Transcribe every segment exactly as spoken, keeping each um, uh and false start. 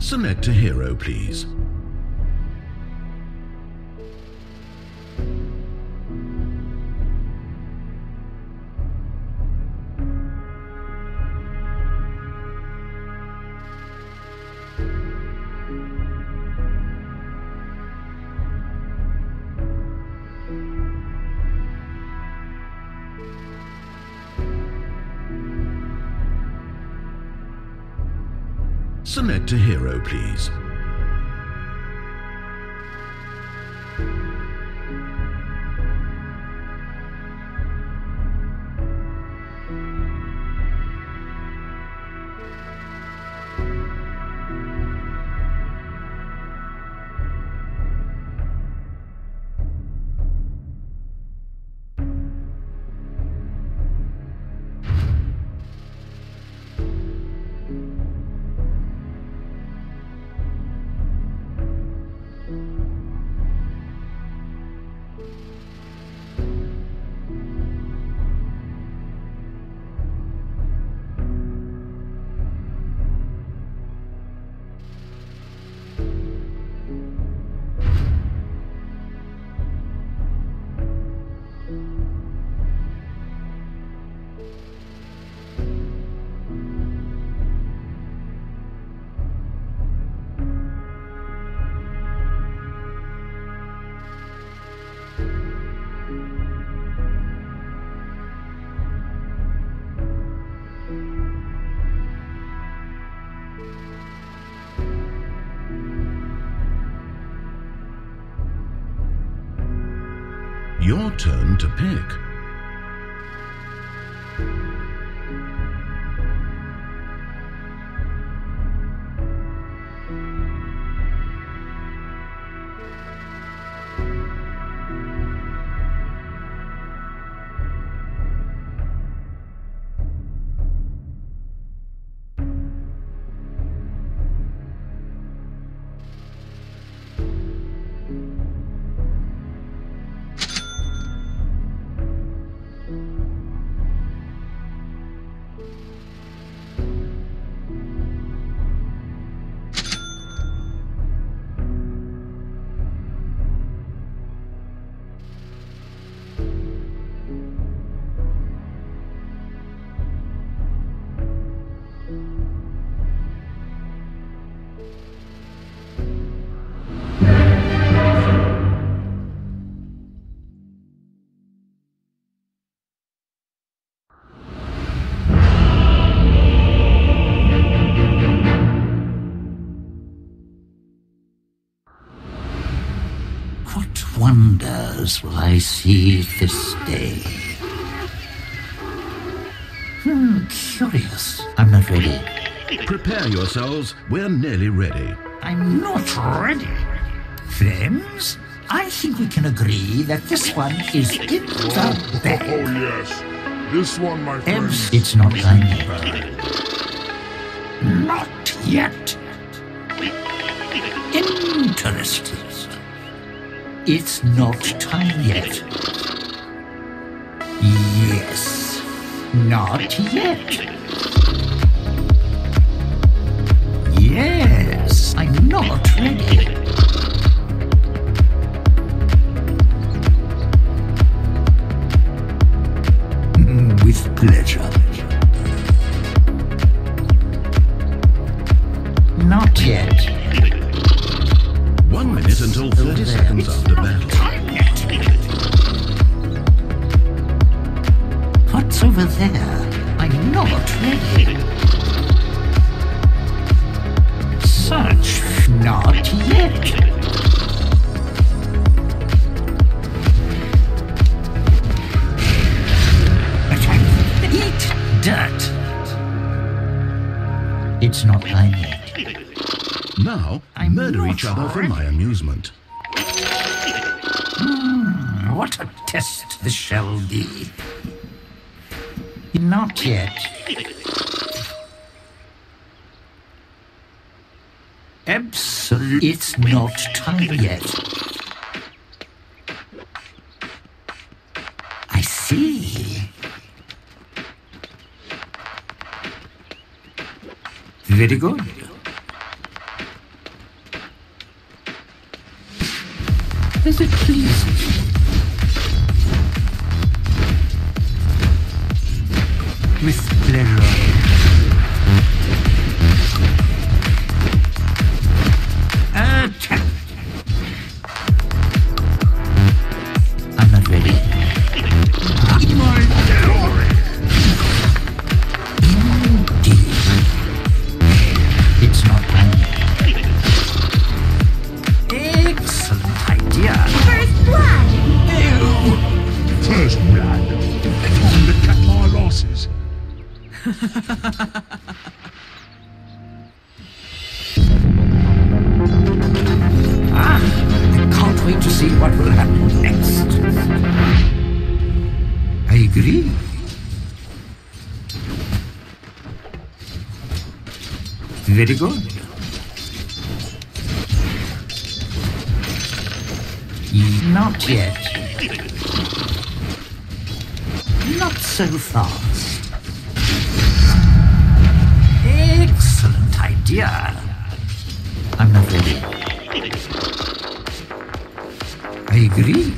Select a hero, please. Select a hero, please. Your turn to pick. Wonders will I see this day. Hmm, curious. I'm not ready. Prepare yourselves. We're nearly ready. I'm not ready. Friends, I think we can agree that this one is in the bag. Oh, yes. This one, my friend. Ebbs, it's not time yet. Not yet. Interesting. It's not time yet. Yes, not yet. Yes, I'm not ready. With pleasure. Not yet. One minute until thirty seconds after battle. What's over there? I'm not ready. Search. Not yet. But I eat dirt. It's not time yet. Now, I'm murder each not other for ready. my amusement. Hmm, what a test this shall be. Not yet. Absolutely. It's not time yet. I see. Very good. As it pleases. With pleasure. Attack! I'm not ready. My glory! Indeed. It's not done. Excellent idea. First blood! Ew. First blood. Time to cut my losses. Ah, I can't wait to see what will happen next. I agree. Very good. Not yet. Not so fast. Excellent idea. I'm not ready. I agree.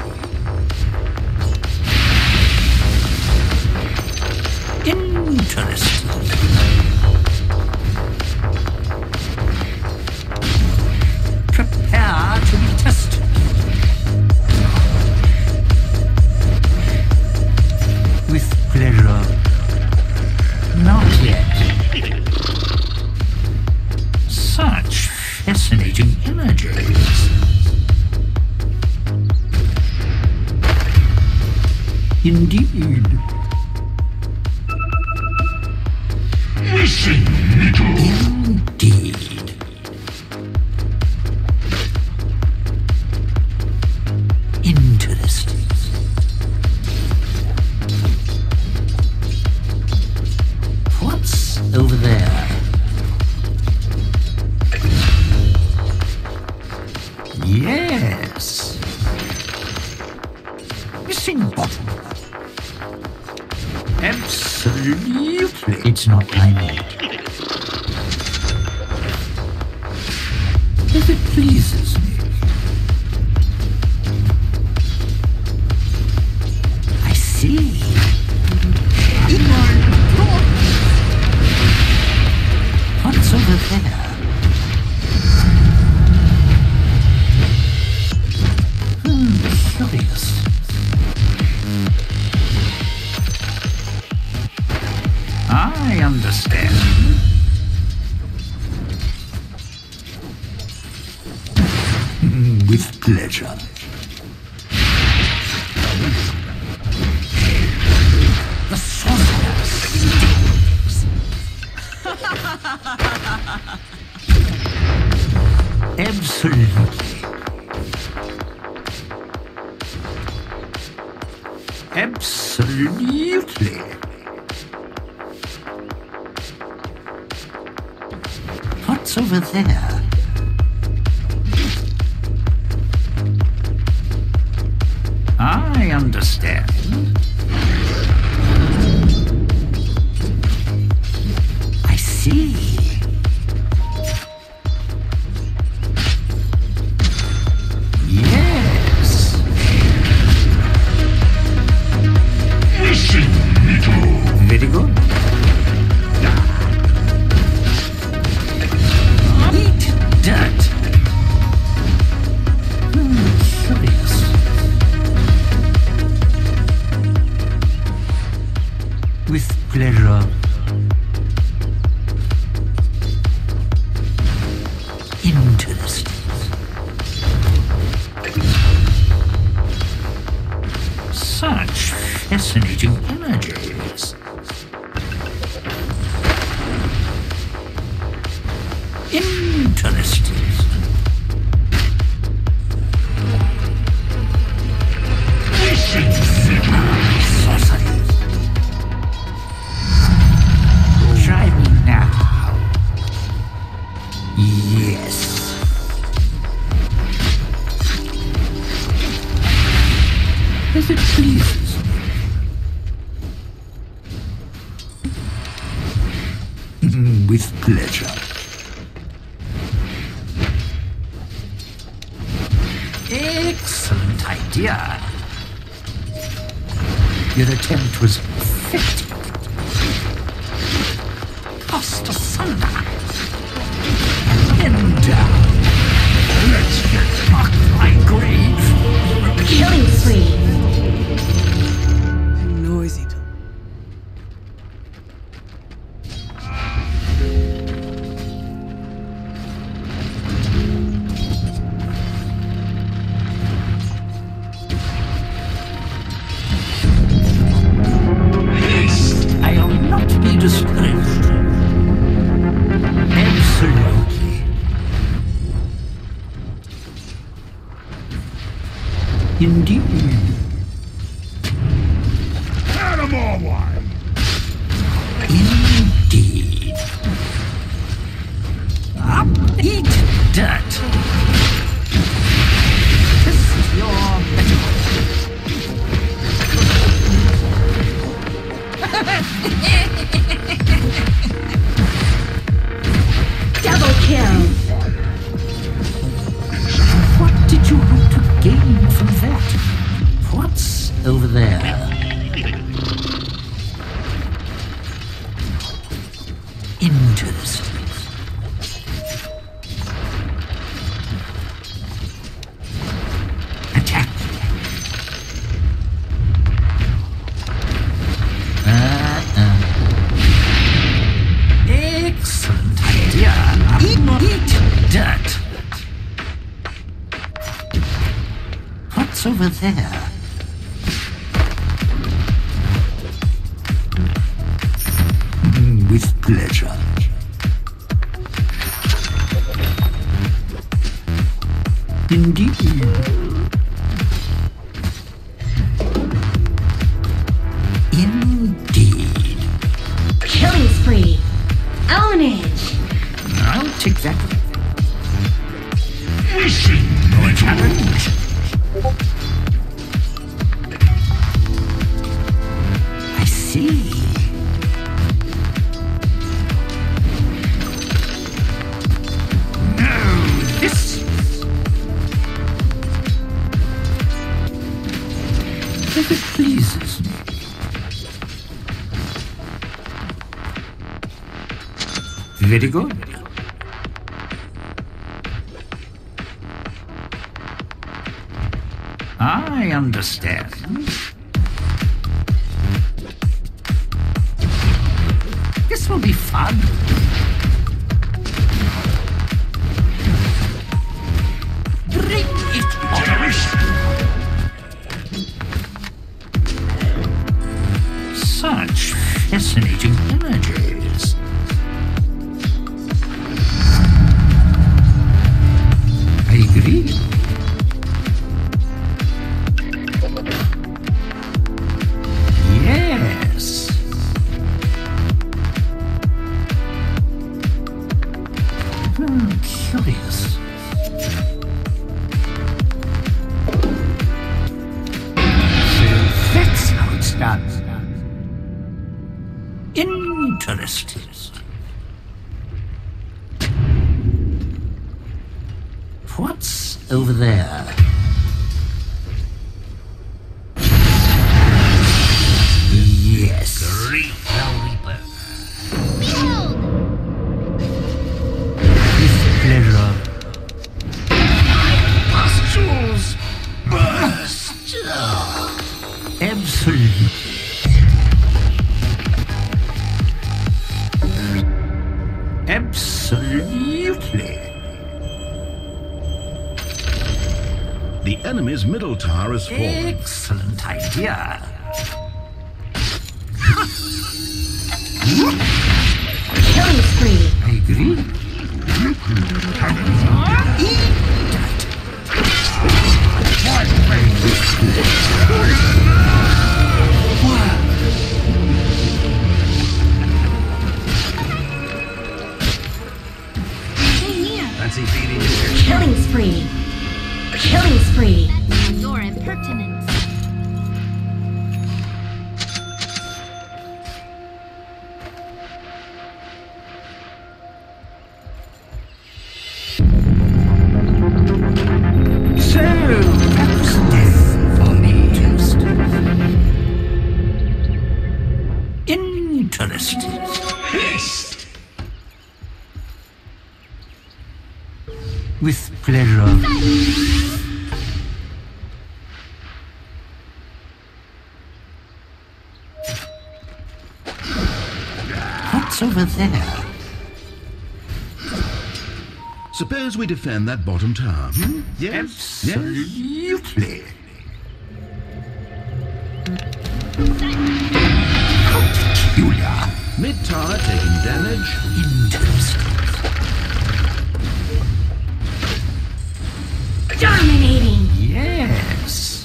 Interesting. Prepare to be tested. With pleasure. Not yet. Such fascinating images. Indeed. Listen, little. Indeed. Interesting. What's over there? Yes. Missing bottom. Absolutely. It's not tiny. If it pleases me. I see. In my God. What's over there? Hmm, curious. I understand. With pleasure. The sorcerer stings. Absolutely. Absolutely. What's over there? I understand. I see. Yes. Listen, little. Very good. Eat dirt. Hmm, curious. With pleasure. Interesting. Such fascinating images. Interesting. Listen, little. Sorcery. Try me now. Yes. As it pleases me. With pleasure. Excellent. idea. Your attempt was pathetic. Tossed asunder. And down. Let's get marked my grave. Killing spree. Noisy. I'll not be discouraged. Absolutely. Indeed. Animal one. Indeed. Up, eat dirt. Test your mettle. Double kill. What did you hope to gain from that? What's over there? Interesting. Attack. Uh-uh. Excellent idea. Eat, eat dirt. What's over there? Mm, with pleasure. Indeed. Indeed. Killing spree. Ownage. I'll take that. Missing. What happened? I see. No, this. If it pleases me. Very good. I understand. This will be fun. Bring it on. Such fascinating images. I agree. Yes. Hmm, curious. So that's how it's done. Interesting. What's over there? Yes. With pleasure. Pustules. Burst. Absolutely. Absolutely. The enemy's middle tower is fallen. Excellent idea. Killing spree. I agree. Fancy feeding you. Killing spree. Killing spree. Your impertinence. So, that was death. Haste. With pleasure. What's over there? Suppose we defend that bottom tower, hmm? Yes? Yes? Absolutely. How peculiar. Mid-tower taking damage. Interesting. Dominating. Yes.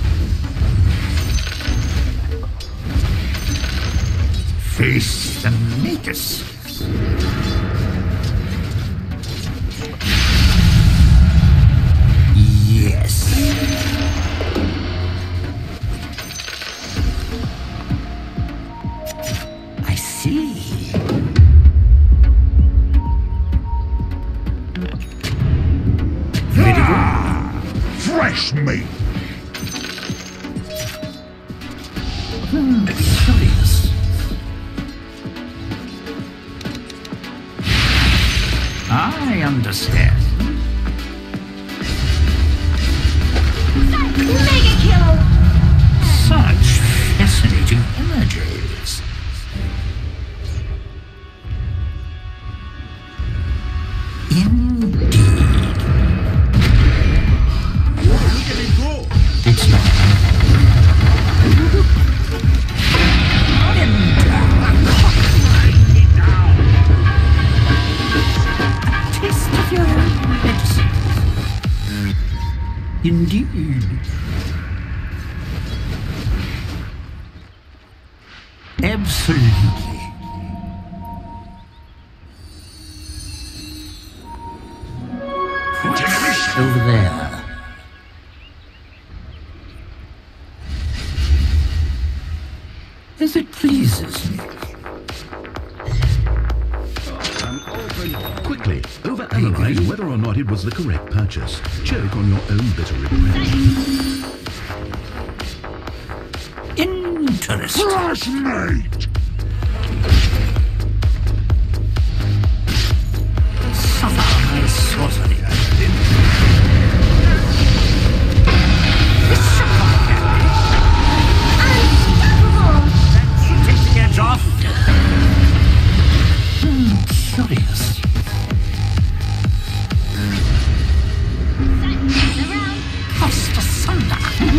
Face the Magus. Yes. I see. Very good. Fresh meat. Hmm, curious. I understand. Mega kill. Such fascinating images. Indeed. Look at it go! It's not. A taste of your own medicine. Indeed. Absolutely. What's over there? As it pleases me. I'm open. Quickly, overanalyze whether or not it was the correct purchase. Choke on your own bitter regret. Interesting. Fresh meat. Suffer my sorcery. Unstoppable. Take the edge off. Hmm, curious. Cost asunder.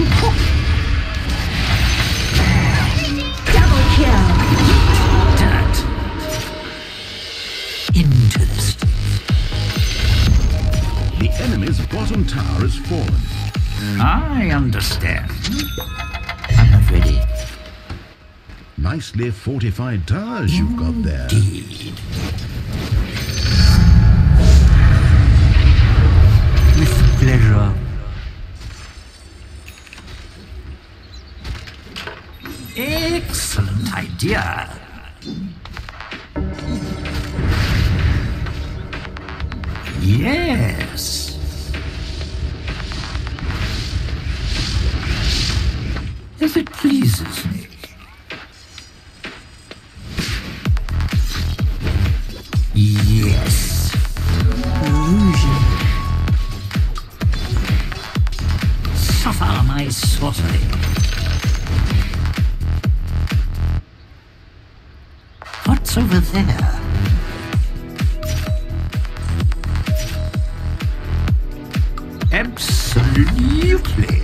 Double kill. Dirt. Interesting. The enemy's bottom tower has fallen. I understand. I'm not ready. Nicely fortified towers you've got there. Indeed. With pleasure. Excellent idea. Yes. As it pleases me. Yes. Illusion. Suffer my sorcery. What's over there? Absolutely.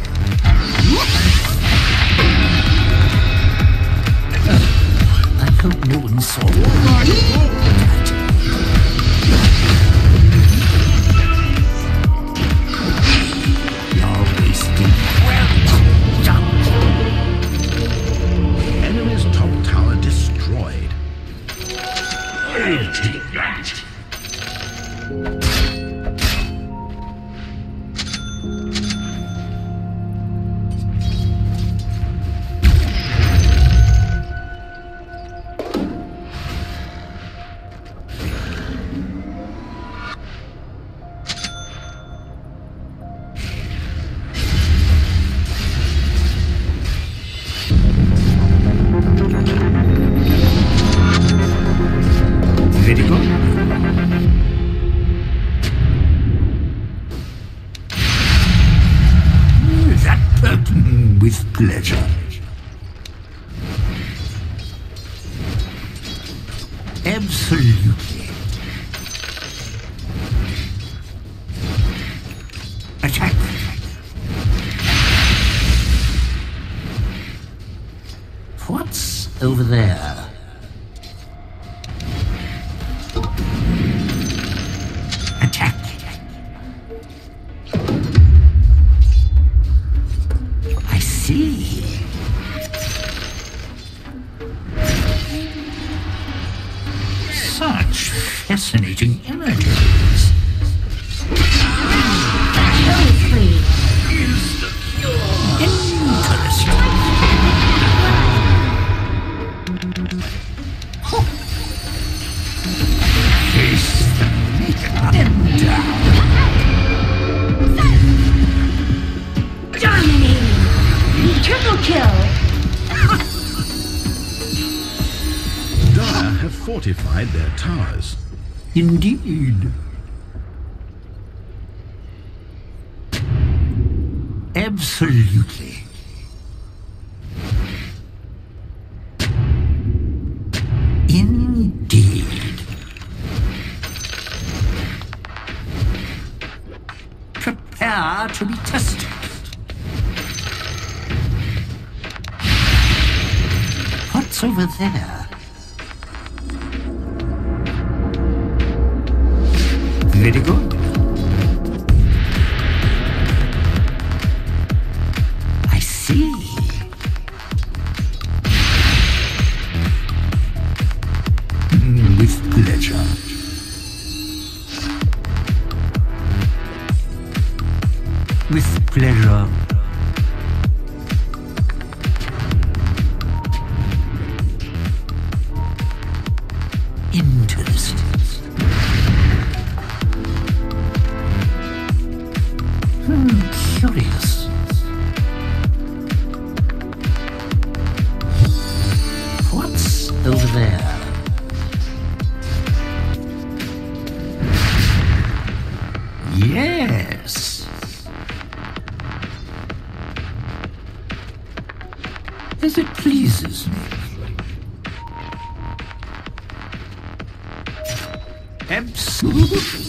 I hope no one saw that. You're wasting well done. Enemy's top tower destroyed. I'll take that. Very good. That curtain with pleasure. Absolutely. Attack. What's over there? Attack. I see. Such fascinating images. Kill spree. Interesting. Huh. Face the maker and down. Dominating. Triple kill. Dire have fortified their towers. Indeed. Absolutely. Indeed. Prepare to be tested. What's over there? Very good. I see. Mm, with pleasure. With pleasure. Interesting. Hmm, curious. What's over there? Yes. As it pleases me. Absolutely.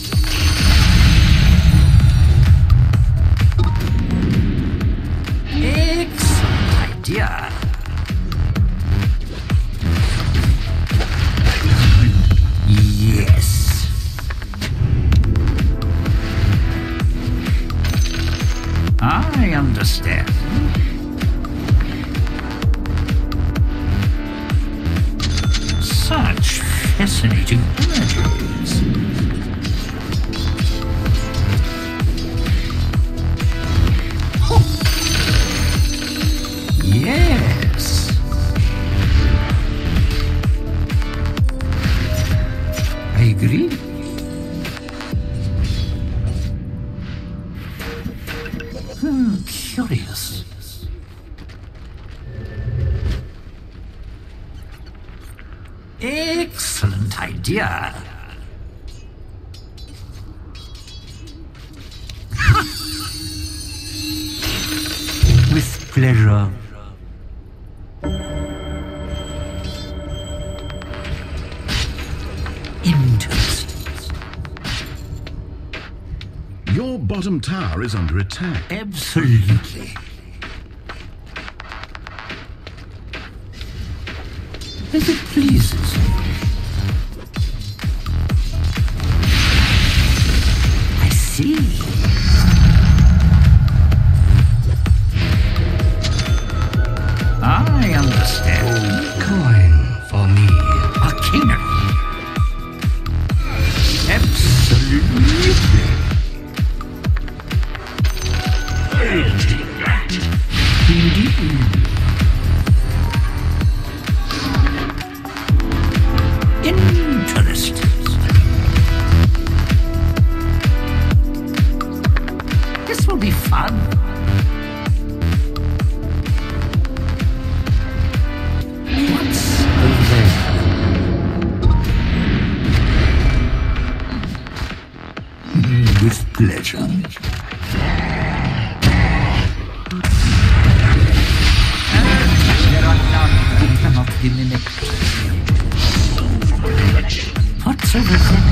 Excellent idea. Yes. I understand. Such fascinating images. Yes. I agree. Hmm, curious. Excellent idea. With pleasure. Interesting. Your bottom tower is under attack. Absolutely. As it pleases me. I see. I understand. Coin for me. Arcana. Absolutely. Indeed. Interesting. This will be fun. What's over there? pleasure. There are none who cannot be mimicked. What's over there?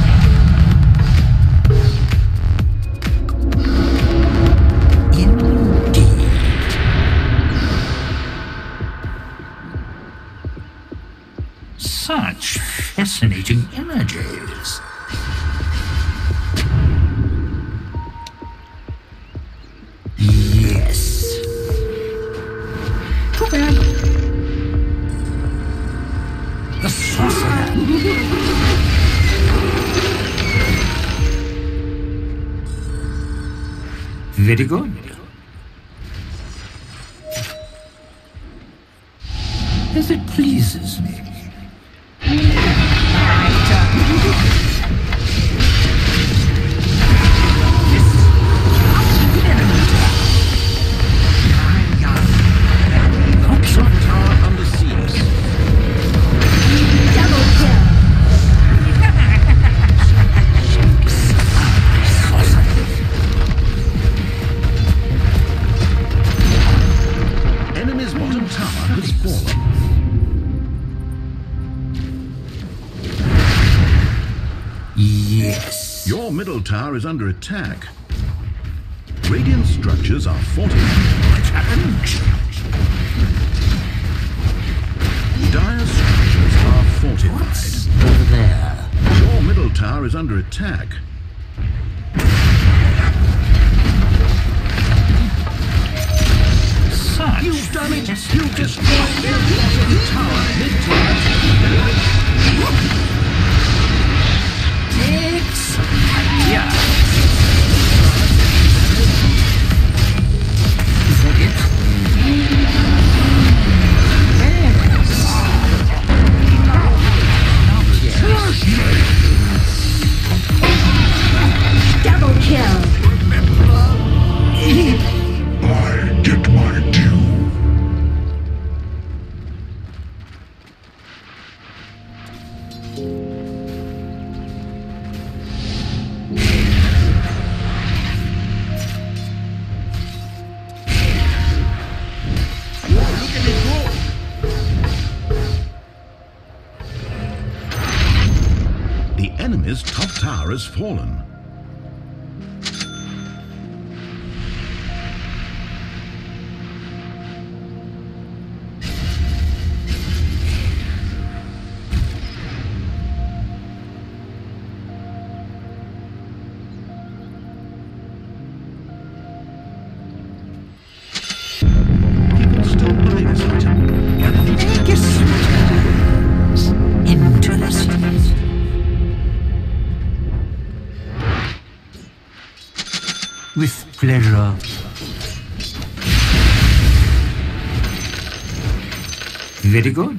Indeed. Such fascinating images. Yes. Too bad. The sorcerer. Very good. As it pleases me. Yes. Your middle tower is under attack. Radiant structures are fortified. Challenge. Dire structures are fortified. What's over there? Your middle tower is under attack. Such You've done it! fascinating- You've destroyed their bottom tower! Mid-tower! Excellent. Yeah. Is that it? Double kill. I get my due. The enemy's top tower has fallen. People still buy this item. Interesting. With pleasure. Very good.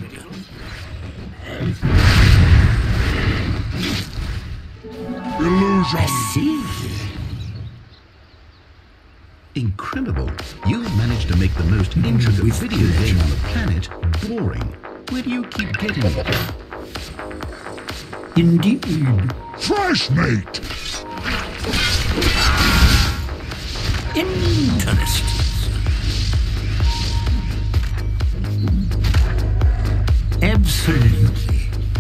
Illusion. See. Incredible. You've managed to make the most intricate With video game pleasure. on the planet boring. Where do you keep getting it? Indeed. Fresh mate. Interesting. Absolutely.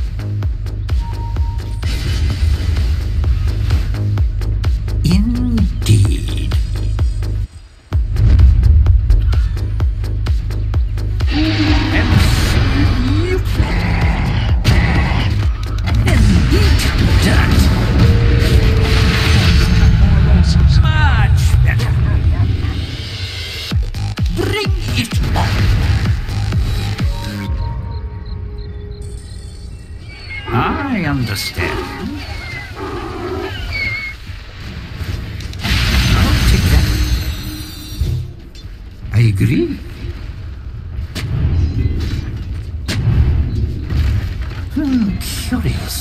Indeed. Absolutely. Indeed. That. Much better. Bring it on. I understand. I'll take that. I agree. Hmm, curious.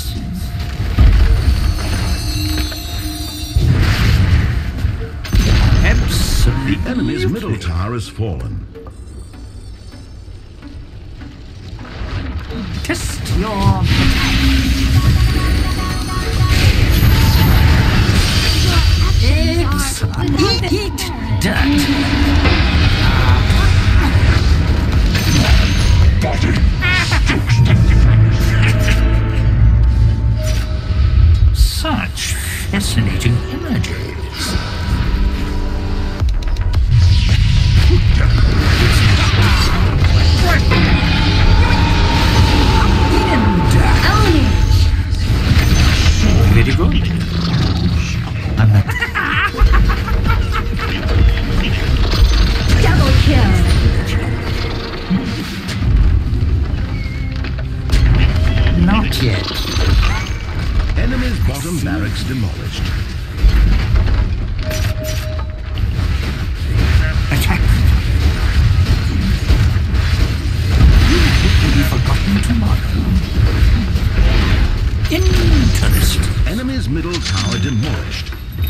Absolutely. The enemy's middle tower has fallen. Test your metal. fascinating images. Own it. Very good. I'm not... Double kill. Not yet. Enemy's bottom barracks demolished. Attack. It will be forgotten tomorrow. Interesting. Enemy's middle tower demolished.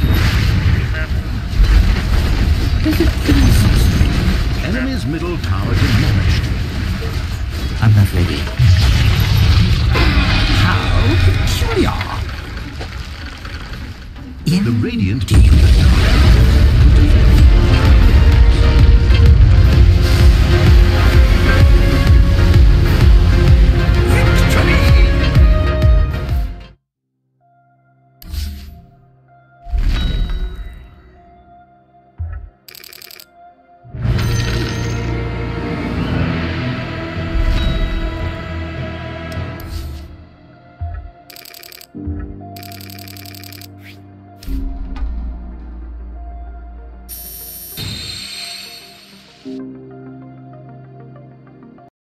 Enemy's middle tower demolished. I'm not ready. How peculiar. The Radiant Indeed.